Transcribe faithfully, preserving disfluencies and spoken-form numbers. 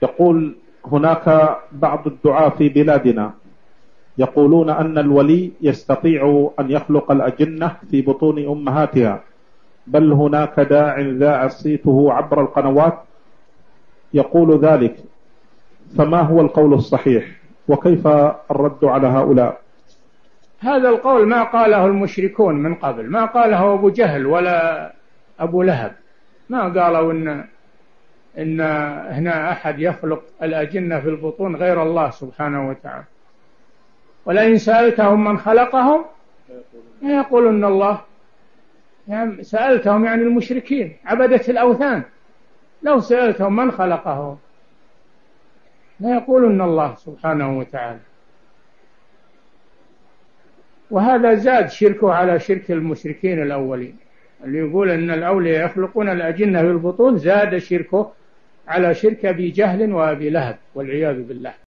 يقول: هناك بعض الدعاة في بلادنا يقولون أن الولي يستطيع أن يخلق الأجنة في بطون أمهاتها، بل هناك داع ذاع صيته عبر القنوات يقول ذلك، فما هو القول الصحيح وكيف الرد على هؤلاء؟ هذا القول ما قاله المشركون من قبل، ما قاله أبو جهل ولا أبو لهب، ما قالوا إن إن هنا أحد يخلق الأجنة في البطون غير الله سبحانه وتعالى. ولئن سألتهم من خلقهم يقولون الله. يعني سألتهم يعني المشركين عبدة الأوثان، لو سألتهم من خلقهم لا يقولون الله سبحانه وتعالى. وهذا زاد شركه على شرك المشركين الأولين، اللي يقول أن الأولياء يخلقون الأجنة في البطون زاد شركه على شرك أبي جهل وأبي لهب والعياذ بالله.